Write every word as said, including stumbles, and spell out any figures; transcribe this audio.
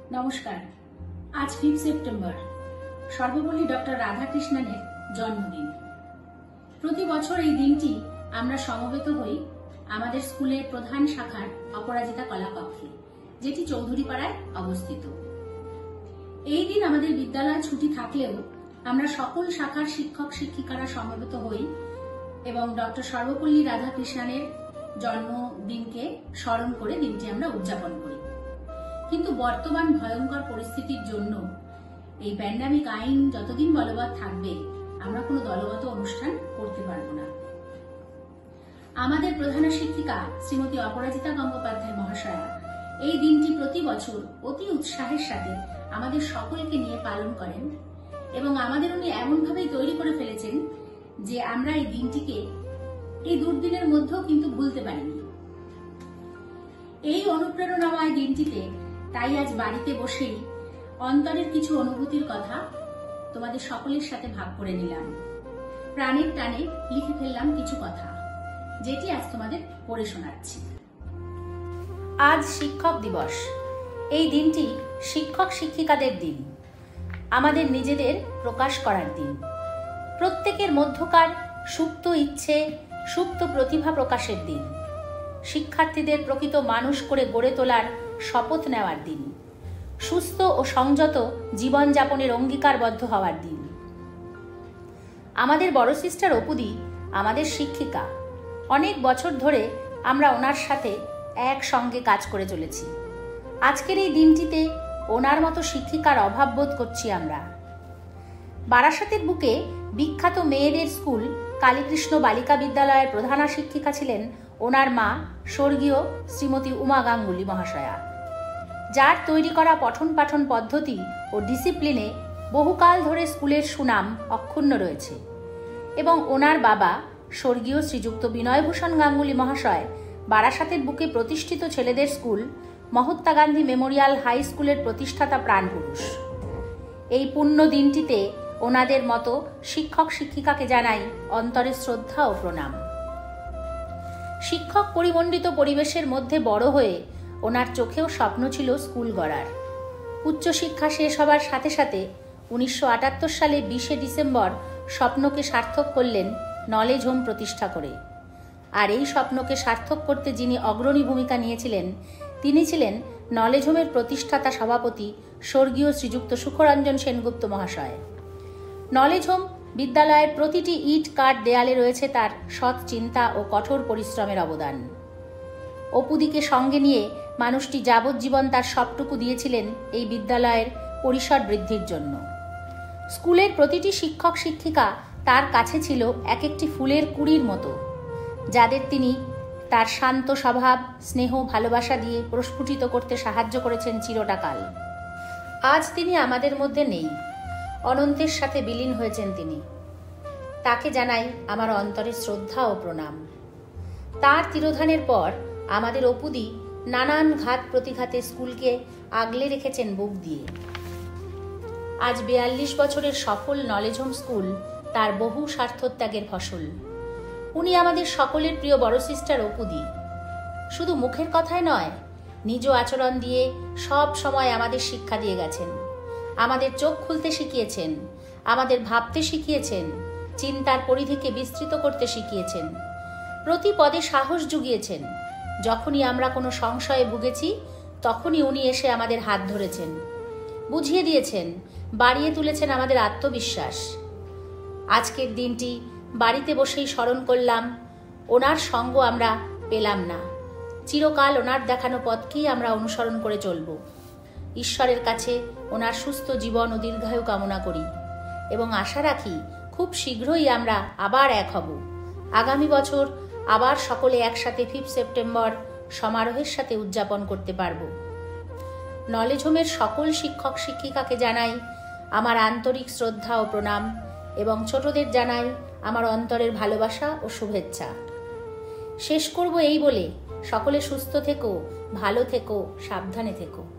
নমস্কার। আজ fifth September Sarvepalli doctor রাধাকৃষ্ণনের জন্মদিন। প্রতি বছর এই দিনটি আমরা সমবেত হই আমাদের স্কুলের প্রধান শাখার অপরাজিতা কলাকক্ষে, যেটি চৌধুরীপাড়ায় অবস্থিত। এই দিন আমাদের বিদ্যালয় ছুটি থাকলেও আমরা সকল শাখার শিক্ষক শিক্ষিকারা সমবেত হই এবং ডক্টর সর্বপল্লী রাধাকৃষ্ণনের জন্মদিনকে স্মরণ করে দিনটি আমরা উদযাপন করি। কিন্তু বর্তমান ভয়ঙ্কর পরিস্থিতির জন্য এই প্যান্ডামিক আইন যতদিন বলবৎ থাকবে আমরা কোনো দলগত অনুষ্ঠান করতে পারবো না। আমাদের প্রধান শিক্ষিকা শ্রীমতী অপরাজিতা গঙ্গোপাধ্যায় মহাশয়া এই দিনটি প্রতি বছর অতি উৎসাহের সাথে আমাদের সকলকে নিয়ে পালন করেন এবং আমাদের উনি এমনভাবেই তৈরি করে ফেলেছেন যে আমরা এই দিনটিকে এই দুর্দিনের মধ্যেও কিন্তু ভুলতে পারিনি। এই অনুপ্রেরণাময় দিনটিতে তাই আজ বাড়িতে বসেই অন্তরের কিছু অনুভূতির কথা তোমাদের সকলের সাথে ভাগ করে নিলাম। প্রাণের টানে লিখে ফেললাম কিছু কথা, যেটি আজ তোমাদের পড়ে শোনাচ্ছি। আজ শিক্ষক দিবস। এই দিনটি শিক্ষক শিক্ষিকাদের দিন, আমাদের নিজেদের প্রকাশ করার দিন, প্রত্যেকের মধ্যকার সুপ্ত ইচ্ছে, সুপ্ত প্রতিভা প্রকাশের দিন, শিক্ষার্থীদের প্রকৃত মানুষ করে গড়ে তোলার শপথ নেওয়ার দিন, সুস্থ ও সংযত জীবনযাপনের অঙ্গীকারবদ্ধ হওয়ার দিন। আমাদের বড় সিস্টার অপুদি আমাদের শিক্ষিকা। অনেক বছর ধরে আমরা ওনার সাথে একসঙ্গে কাজ করে চলেছি। আজকের এই দিনটিতে ওনার মতো শিক্ষিকার অভাব বোধ করছি আমরা। বারাসাতের বুকে বিখ্যাত মেয়েদের স্কুল কালীকৃষ্ণ বালিকা বিদ্যালয়ের প্রধানা শিক্ষিকা ছিলেন ওনার মা স্বর্গীয় শ্রীমতী উমা গাঙ্গুলী মহাশয়া, যার তৈরি করা পঠন পাঠন পদ্ধতি ও ডিসিপ্লিনে বহুকাল ধরে স্কুলের সুনাম অক্ষুণ্ণ রয়েছে। এবং ওনার বাবা স্বর্গীয় শ্রীযুক্ত বিনয়ভূষণ গাঙ্গুলী মহাশয় বারাসাতের বুকে প্রতিষ্ঠিত ছেলেদের school Mahatma Gandhi memorial high স্কুলের প্রতিষ্ঠাতা প্রাণপুরুষ। এই পুণ্য দিনটিতে ওনাদের মতো শিক্ষক শিক্ষিকাকে জানাই অন্তরের শ্রদ্ধা ও প্রণাম। শিক্ষক পরিমণ্ডিত পরিবেশের মধ্যে বড় হয়ে ওনার চোখেও স্বপ্ন ছিল স্কুল গড়ার। উচ্চশিক্ষা শেষ হবার সাথে সাথে উনিশশো আটাত্তর সালে বিশে ডিসেম্বর স্বপ্নকে সার্থক করলেন নলেজ হোম প্রতিষ্ঠা করে। আর এই স্বপ্নকে সার্থক করতে যিনি অগ্রণী ভূমিকা নিয়েছিলেন তিনি ছিলেন নলেজ হোমের প্রতিষ্ঠাতা সভাপতি স্বর্গীয় শ্রীযুক্ত সুখরঞ্জন সেনগুপ্ত মহাশয়। নলেজ হোম বিদ্যালয়ের প্রতিটি ইট কাঠ দেয়ালে রয়েছে তার সৎ চিন্তা ও কঠোর পরিশ্রমের অবদান। অপুদিকে সঙ্গে নিয়ে মানুষটি যাবজ্জীবন তার সবটুকু দিয়েছিলেন এই বিদ্যালয়ের পরিসর বৃদ্ধির জন্য। স্কুলের প্রতিটি শিক্ষক শিক্ষিকা তার কাছে ছিল এক একটি ফুলের কুড়ির মতো, যাদের তিনি তার শান্ত স্বভাব, স্নেহ, ভালোবাসা দিয়ে প্রস্ফুটিত করতে সাহায্য করেছেন চিরটাকাল। আজ তিনি আমাদের মধ্যে নেই, অনন্তের সাথে বিলীন হয়েছেন তিনি। তাকে জানাই আমার অন্তরের শ্রদ্ধা ও প্রণাম। তার তিরোধানের পর আমাদের অপুদি নানান ঘাত প্রতিঘাতে স্কুলকে আগলে রেখেছেন বুক দিয়ে। আজ বিয়াল্লিশ বছরের সফল নলেজ হোম স্কুল তার বহু স্বার্থত্যাগের ফসল। উনি আমাদের সকলের প্রিয় বড় সিস্টার অপুদি। শুধু মুখের কথায় নয়, নিজ আচরণ দিয়ে সব সময় আমাদের শিক্ষা দিয়ে গেছেন। আমাদের চোখ খুলতে শিখিয়েছেন, আমাদের ভাবতে শিখিয়েছেন, চিন্তার পরিধিকে বিস্তৃত করতে শিখিয়েছেন, প্রতি পদে সাহস জুগিয়েছেন। যখনই আমরা কোনো সংশয়ে ভুগেছি তখনই উনি এসে আমাদের হাত ধরেছেন, বুঝিয়ে দিয়েছেন, বাড়িয়ে তুলেছেন আমাদের আত্মবিশ্বাস। আজকের দিনটি বাড়িতে বসেই স্মরণ করলাম, ওনার সঙ্গ আমরা পেলাম না, চিরকাল ওনার দেখানো পথকেই আমরা অনুসরণ করে চলব। ঈশ্বরের কাছে ওনার সুস্থ জীবন ও দীর্ঘায়ু কামনা করি এবং আশা রাখি খুব শীঘ্রই আমরা আবার এক হব। আগামী বছর আবার সকলে একসাথে ফিফথ সেপ্টেম্বর সমারোহের সাথে উদযাপন করতে পারব। নলেজ হোমের সকল শিক্ষক শিক্ষিকাকে জানাই আমার আন্তরিক শ্রদ্ধা ও প্রণাম এবং ছোটদের জানাই আমার অন্তরের ভালোবাসা ও শুভেচ্ছা। শেষ করব এই বলে, সকলে সুস্থ থেকো, ভালো থেকো, সাবধানে থেকো।